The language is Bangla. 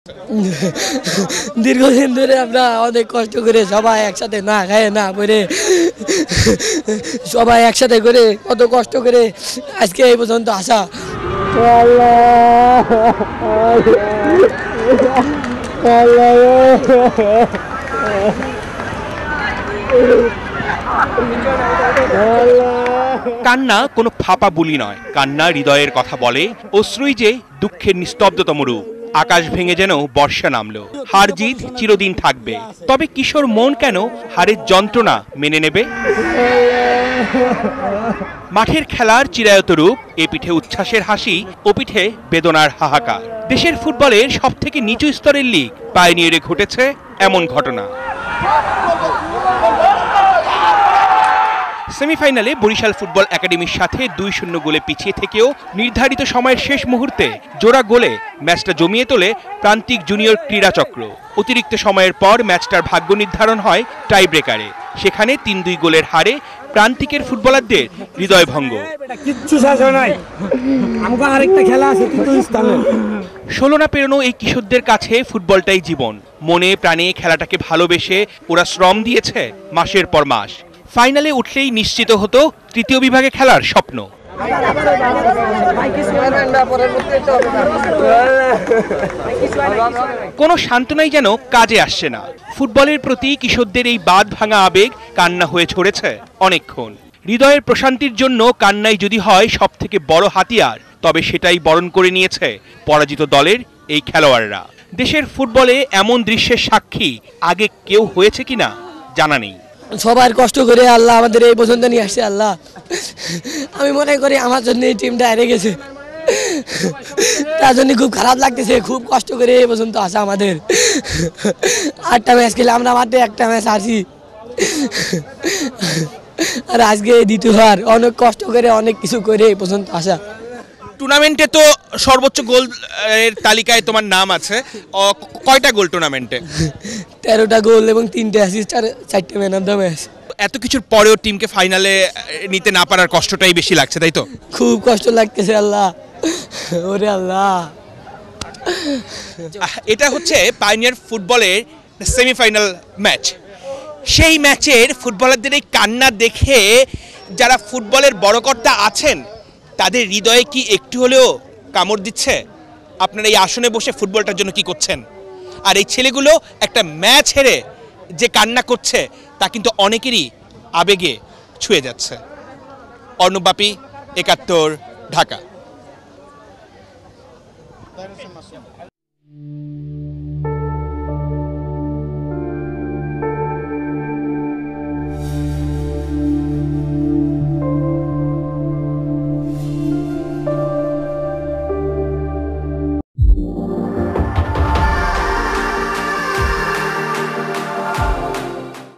দীর্ঘদিন ধরে আমরা অনেক কষ্ট করে সবাই একসাথে না খায় না পরে সবাই একসাথে করে কত কষ্ট করে আজকে এই পর্যন্ত আসা। কান্না কোনো ফাঁপা বুলি নয়, কান্না হৃদয়ের কথা বলে, অশ্রুই যে দুঃখের নিস্তব্ধতম রূপ। আকাশ ভেঙে যেন বর্ষা নামলো, হার জিত চিরদিন থাকবে, তবে কিশোর মন কেন হারের যন্ত্রণা মেনে নেবে? মাঠের খেলার চিরায়ত রূপ, এ পিঠে উচ্ছ্বাসের হাসি, ও পিঠে বেদনার হাহাকার। দেশের ফুটবলের সব থেকে নিচু স্তরের লিগ পাইনিয়রে ঘটেছে এমন ঘটনা। সেমিফাইনালে বরিশাল ফুটবল একাডেমির সাথে ২-০ গোলে পিছিয়ে থেকেও নির্ধারিত সময়ের শেষ মুহূর্তে জোড়া গোলে ম্যাচটা জমিয়ে তোলে প্রান্তিক জুনিয়র ক্রীড়া চক্র। অতিরিক্ত সময়ের পর ম্যাচটার ভাগ্য নির্ধারণ হয় টাই ব্রেকারে। সেখানে ৩-২ গোলের হারে প্রান্তিকের ফুটবলারদের হৃদয় ভঙ্গ। ১৬ না পেরোনো এই কিশোরদের কাছে ফুটবলটাই জীবন। মনে প্রাণে খেলাটাকে ভালোবেসে ওরা শ্রম দিয়েছে মাসের পর মাস। ফাইনালে উঠলেই নিশ্চিত হতো তৃতীয় বিভাগে খেলার স্বপ্ন। কোনো সান্ত্বনাই যেন কাজে আসছে না। ফুটবলের প্রতি কিশোরদের এই বাঁধ ভাঙা আবেগ কান্না হয়ে ছড়েছে অনেকক্ষণ। হৃদয়ের প্রশান্তির জন্য কান্নাই যদি হয় সব থেকে বড় হাতিয়ার, তবে সেটাই বরণ করে নিয়েছে পরাজিত দলের এই খেলোয়াড়রা। দেশের ফুটবলে এমন দৃশ্যের সাক্ষী আগে কেউ হয়েছে কিনা জানা নেই। সবার কষ্ট করে আল্লাহ আমাদের এই পর্যন্ত নিয়ে আসছে। আল্লাহ, আমি মনে করি আমার জন্য এই টিমটা হেরে গেছে, তার জন্য খুব খারাপ লাগতেছে। খুব কষ্ট করে এই পর্যন্ত আসা আমাদের। 8টা ম্যাচ খেলে আমরা মাত্র একটা ম্যাচ হারছি, আর আজকে দ্বিতীয়বার অনেক কষ্ট করে অনেক কিছু করে এই পর্যন্ত আসা। টুর্নামেন্টে তো সর্বোচ্চ গোল এর তালিকায় তোমার নাম আছে, কয়টা গোল টুর্নামেন্টে? 13টা গোল এবং 3টে অ্যাসিস্ট আর 4টে ম্যান অফ দ্য ম্যাচ। এত কিছুর পরেও টিমকে ফাইনালে নিতে না পারার কষ্টটাই বেশি লাগছে, তাই তো? খুব কষ্ট লাগতেছে। আল্লাহ, ওরে আল্লাহ। এটা হচ্ছে পাইনিয়র ফুটবলের সেমিফাইনাল ম্যাচ। সেই ম্যাচের ফুটবলারদের এই কান্না দেখে যারা ফুটবলের বড় কর্তা আছেন তাদের হৃদয়ে কি একটু হলেও কামড় দিচ্ছে? আপনারা এই আসনে বসে ফুটবলটার জন্য কি করছেন? আর এই ছেলেগুলো একটা ম্যাচ হেরে যে কান্না করছে তা কিন্তু অনেকেরই আবেগে ছুঁয়ে যাচ্ছে। অর্ণব বাপি, ৭১, ঢাকা।